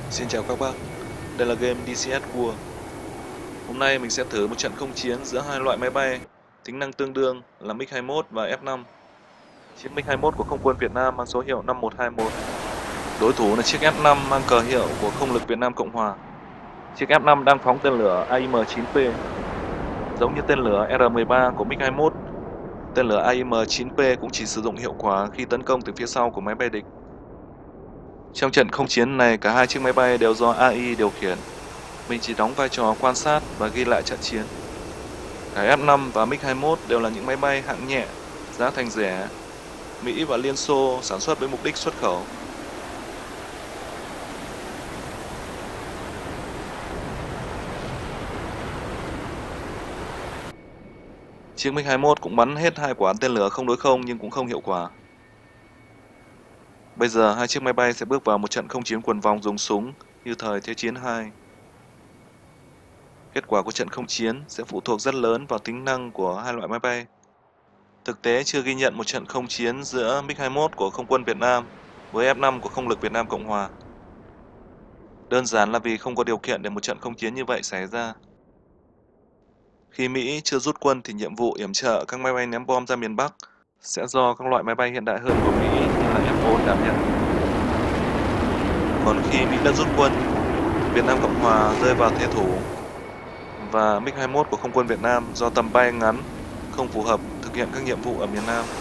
Xin chào các bác, đây là game DCS War. Hôm nay mình sẽ thử một trận không chiến giữa hai loại máy bay tính năng tương đương là MiG-21 và F-5. Chiếc MiG-21 của Không quân Việt Nam mang số hiệu 5121. Đối thủ là chiếc F-5 mang cờ hiệu của Không lực Việt Nam Cộng Hòa. Chiếc F-5 đang phóng tên lửa AIM-9P. Giống như tên lửa R-13 của MiG-21, tên lửa AIM-9P cũng chỉ sử dụng hiệu quả khi tấn công từ phía sau của máy bay địch. Trong trận không chiến này, cả hai chiếc máy bay đều do AI điều khiển. Mình chỉ đóng vai trò quan sát và ghi lại trận chiến. Cả F-5 và MiG-21 đều là những máy bay hạng nhẹ, giá thành rẻ. Mỹ và Liên Xô sản xuất với mục đích xuất khẩu. Chiếc MiG-21 cũng bắn hết 2 quả tên lửa không đối không nhưng cũng không hiệu quả. Bây giờ hai chiếc máy bay sẽ bước vào một trận không chiến quần vòng dùng súng như thời Thế chiến II. Kết quả của trận không chiến sẽ phụ thuộc rất lớn vào tính năng của hai loại máy bay. Thực tế chưa ghi nhận một trận không chiến giữa MiG-21 của Không quân Việt Nam với F-5 của Không lực Việt Nam Cộng Hòa. Đơn giản là vì không có điều kiện để một trận không chiến như vậy xảy ra. Khi Mỹ chưa rút quân thì nhiệm vụ yểm trợ các máy bay ném bom ra miền Bắc sẽ do các loại máy bay hiện đại hơn của Mỹ như là F-4 đảm nhận. Còn khi Mỹ đã rút quân, Việt Nam Cộng Hòa rơi vào thế thủ và MiG-21 của Không quân Việt Nam do tầm bay ngắn không phù hợp thực hiện các nhiệm vụ ở miền Nam.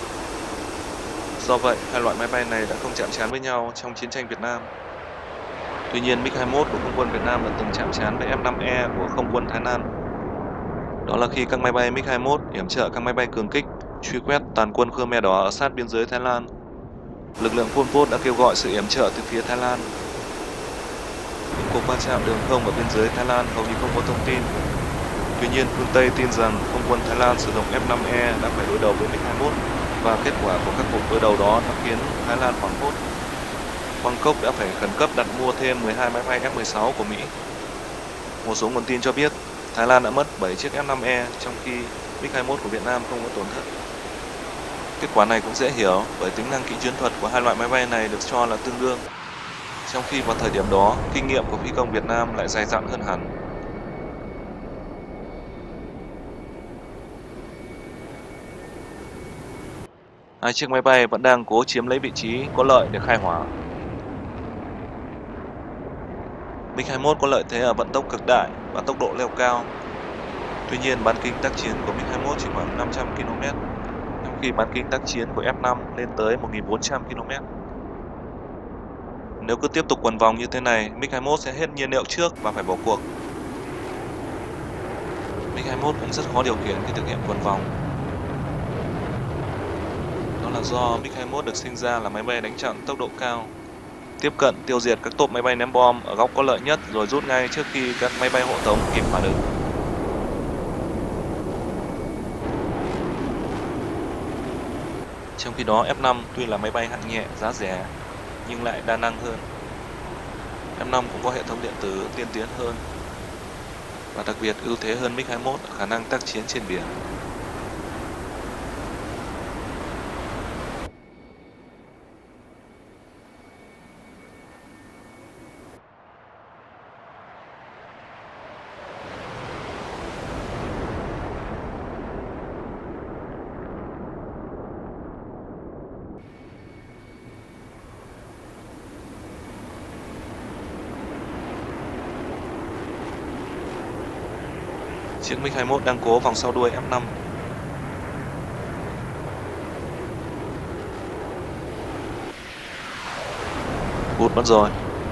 Do vậy, hai loại máy bay này đã không chạm trán với nhau trong chiến tranh Việt Nam. Tuy nhiên, MiG-21 của Không quân Việt Nam đã từng chạm trán với F-5E của Không quân Thái Lan. Đó là khi các máy bay MiG-21 yểm trợ các máy bay cường kích truy quét tàn quân Khmer Đỏ ở sát biên giới Thái Lan. Lực lượng Pol Pot đã kêu gọi sự yểm trợ từ phía Thái Lan. Những cuộc va chạm đường không ở biên giới Thái Lan hầu như không có thông tin. Tuy nhiên, phương Tây tin rằng không quân Thái Lan sử dụng F-5E đã phải đối đầu với MiG-21 và kết quả của các cuộc đối đầu đó đã khiến Thái Lan hoảng hốt. Bangkok đã phải khẩn cấp đặt mua thêm 12 máy bay F-16 của Mỹ. Một số nguồn tin cho biết Thái Lan đã mất 7 chiếc F-5E trong khi MiG-21 của Việt Nam không có tổn thất. Kết quả này cũng dễ hiểu bởi tính năng kỹ chiến thuật của hai loại máy bay này được cho là tương đương. Trong khi vào thời điểm đó, kinh nghiệm của phi công Việt Nam lại dày dặn hơn hẳn. Hai chiếc máy bay vẫn đang cố chiếm lấy vị trí có lợi để khai hỏa. MiG-21 có lợi thế ở vận tốc cực đại và tốc độ leo cao. Tuy nhiên, bán kính tác chiến của MiG-21 chỉ khoảng 500 km, trong khi bán kính tác chiến của F-5 lên tới 1.400 km. Nếu cứ tiếp tục quần vòng như thế này, MiG-21 sẽ hết nhiên liệu trước và phải bỏ cuộc. MiG-21 cũng rất khó điều khiển khi thực hiện quần vòng. Đó là do MiG-21 được sinh ra là máy bay đánh chặn tốc độ cao, tiếp cận tiêu diệt các tốp máy bay ném bom ở góc có lợi nhất rồi rút ngay trước khi các máy bay hộ tống kịp phản ứng. Trong khi đó F-5 tuy là máy bay hạng nhẹ, giá rẻ nhưng lại đa năng hơn. F-5 cũng có hệ thống điện tử tiên tiến hơn và đặc biệt ưu thế hơn MiG-21 ở khả năng tác chiến trên biển. Chiếc MiG-21 đang cố vòng sau đuôi F-5. Hụt mất rồi.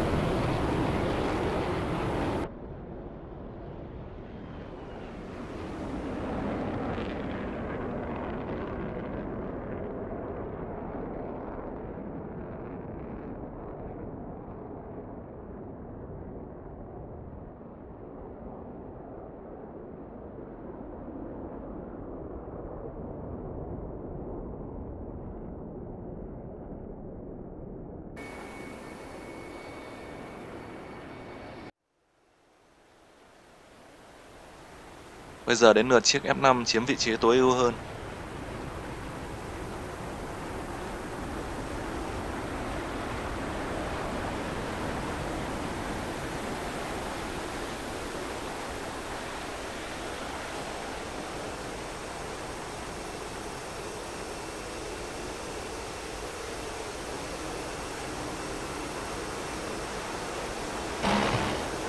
Bây giờ đến lượt chiếc F-5 chiếm vị trí tối ưu hơn.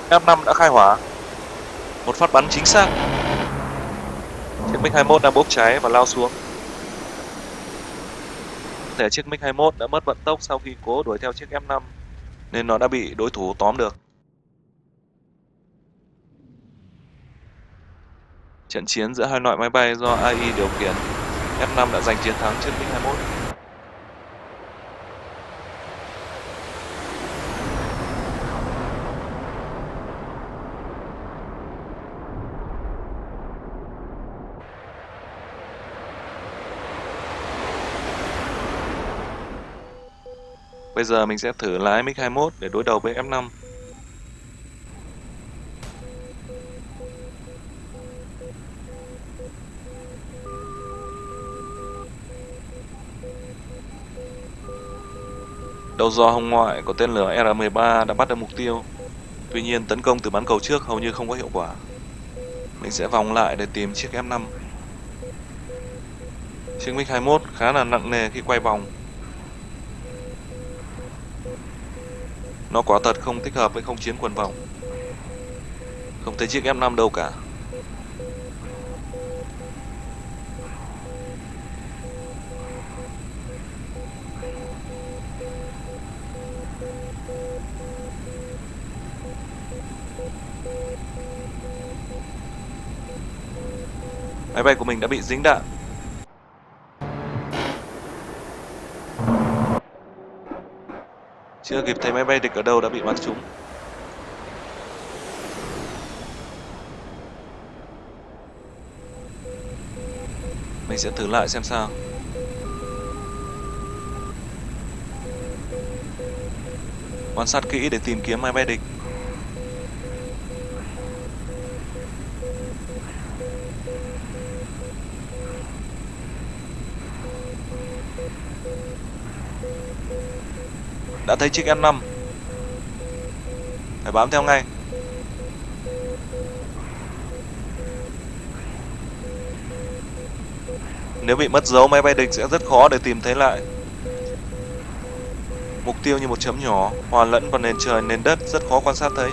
F5 đã khai hỏa. Một phát bắn chính xác. Chiếc MiG-21 đang bốc cháy và lao xuống. Có thể chiếc MiG-21 đã mất vận tốc sau khi cố đuổi theo chiếc F5 nên nó đã bị đối thủ tóm được. Trận chiến giữa hai loại máy bay do AI điều khiển, F5 đã giành chiến thắng trước MiG-21. Bây giờ mình sẽ thử lái MiG-21 để đối đầu với F5. Đầu giò hồng ngoại của tên lửa R-13 đã bắt được mục tiêu. Tuy nhiên tấn công từ bắn cầu trước hầu như không có hiệu quả. Mình sẽ vòng lại để tìm chiếc F5. Chiếc MiG-21 khá là nặng nề khi quay vòng. Nó quả thật không thích hợp với không chiến quần vòng. Không thấy chiếc F5 đâu cả. Máy bay của mình đã bị dính đạn. Chưa kịp thấy máy bay địch ở đâu đã bị bắn trúng. Mình sẽ thử lại xem sao. Quan sát kỹ để tìm kiếm máy bay địch. Đã thấy chiếc F5. Phải bám theo ngay. Nếu bị mất dấu máy bay địch sẽ rất khó để tìm thấy lại. Mục tiêu như một chấm nhỏ, hòa lẫn vào nền trời, nền đất, rất khó quan sát thấy.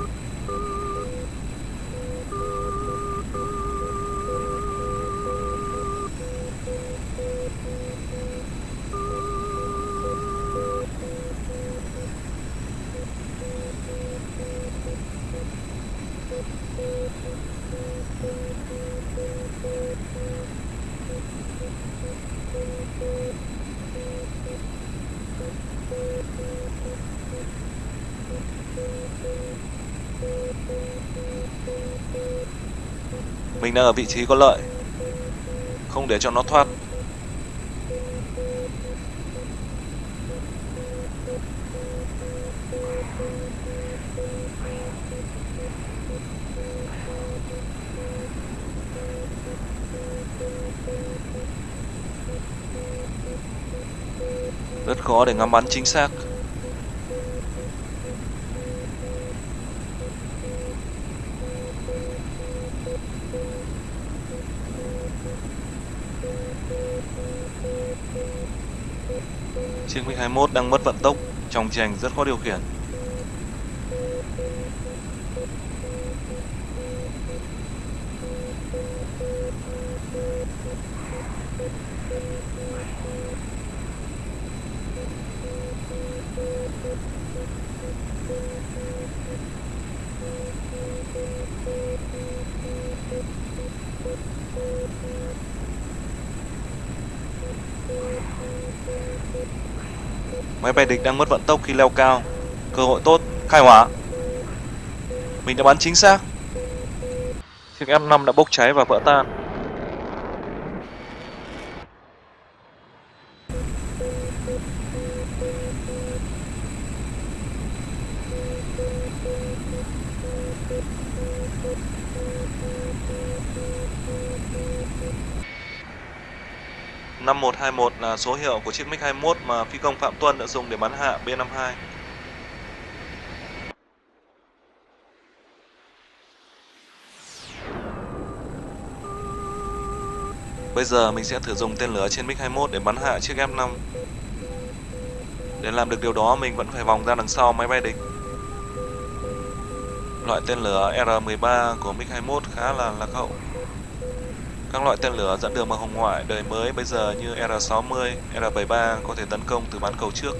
Mình đang ở vị trí có lợi, không để cho nó thoát. Rất khó để ngắm bắn chính xác. Chiếc MiG-21 đang mất vận tốc, tròng trành rất khó điều khiển. Máy bay địch đang mất vận tốc khi leo cao. Cơ hội tốt, khai hỏa. Mình đã bắn chính xác. Chiếc F5 đã bốc cháy và vỡ tan. .5121 là số hiệu của chiếc MiG-21 mà phi công Phạm Tuân đã dùng để bắn hạ B-52. Bây giờ mình sẽ thử dùng tên lửa trên MiG-21 để bắn hạ chiếc F5. Để làm được điều đó mình vẫn phải vòng ra đằng sau máy bay địch. Loại tên lửa R-13 của MiG-21 khá là lạc hậu. Các loại tên lửa dẫn đường bằng hồng ngoại đời mới bây giờ như R-60, R-73 có thể tấn công từ bán cầu trước.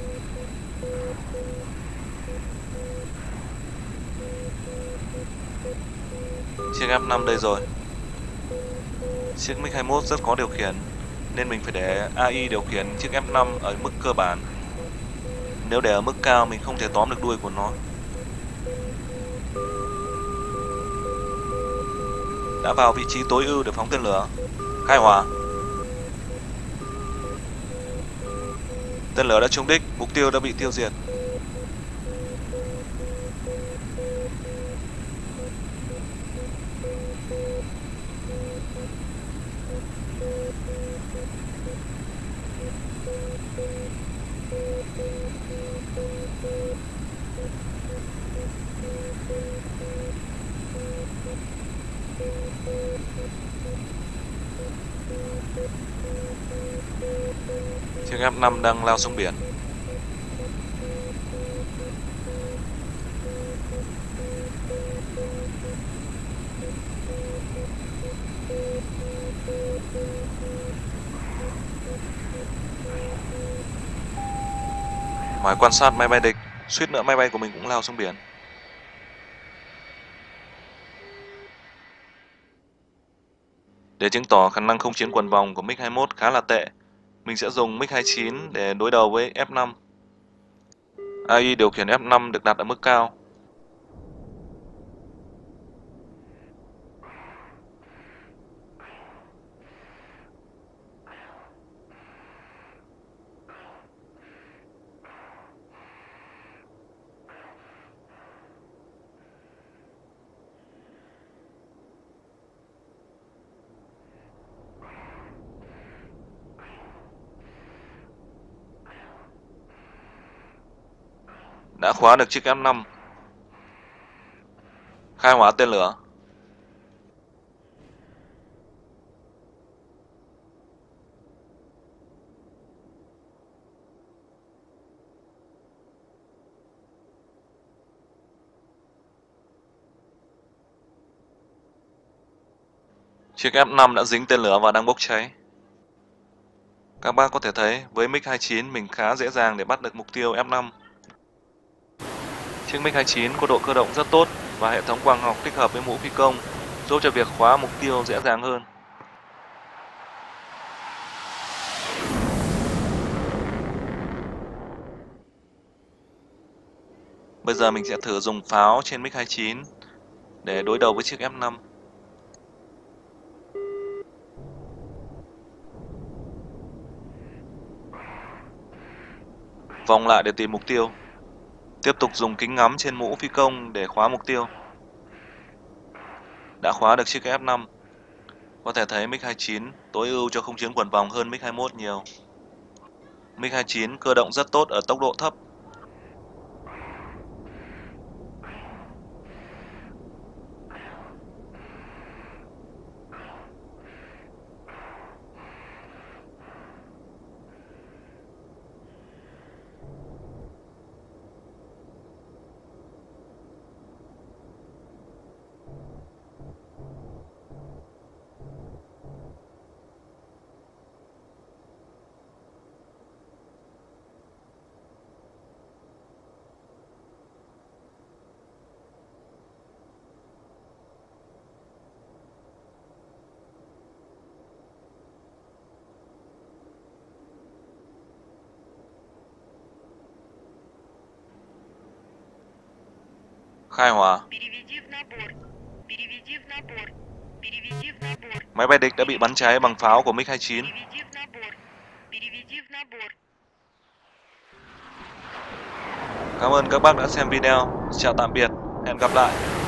Chiếc F5 đây rồi. Chiếc MiG-21 rất khó điều khiển, nên mình phải để AI điều khiển chiếc F5 ở mức cơ bản. Nếu để ở mức cao mình không thể tóm được đuôi của nó. Đã vào vị trí tối ưu để phóng tên lửa. Khai hỏa. Tên lửa đã trúng đích, mục tiêu đã bị tiêu diệt. Chiếc F5 đang lao xuống biển. Máy quan sát máy bay địch, suýt nữa máy bay của mình cũng lao xuống biển. Để chứng tỏ khả năng không chiến quần vòng của MiG-21 khá là tệ, mình sẽ dùng MiG-29 để đối đầu với F5. AI điều khiển F5 được đặt ở mức cao. Đã khóa được chiếc F5. Khai hỏa tên lửa. Chiếc F5 đã dính tên lửa và đang bốc cháy. Các bác có thể thấy với MiG-29 mình khá dễ dàng để bắt được mục tiêu F5. Chiếc MiG-29 có độ cơ động rất tốt và hệ thống quang học tích hợp với mũ phi công giúp cho việc khóa mục tiêu dễ dàng hơn. Bây giờ mình sẽ thử dùng pháo trên MiG-29 để đối đầu với chiếc F5. Vòng lại để tìm mục tiêu. Tiếp tục dùng kính ngắm trên mũ phi công để khóa mục tiêu. Đã khóa được chiếc F5. Có thể thấy MiG-29 tối ưu cho không chiến quần vòng hơn MiG-21 nhiều. MiG-29 cơ động rất tốt ở tốc độ thấp. Khai hỏa. Máy bay địch đã bị bắn cháy bằng pháo của MiG-29. Cảm ơn các bác đã xem video. Chào tạm biệt. Hẹn gặp lại.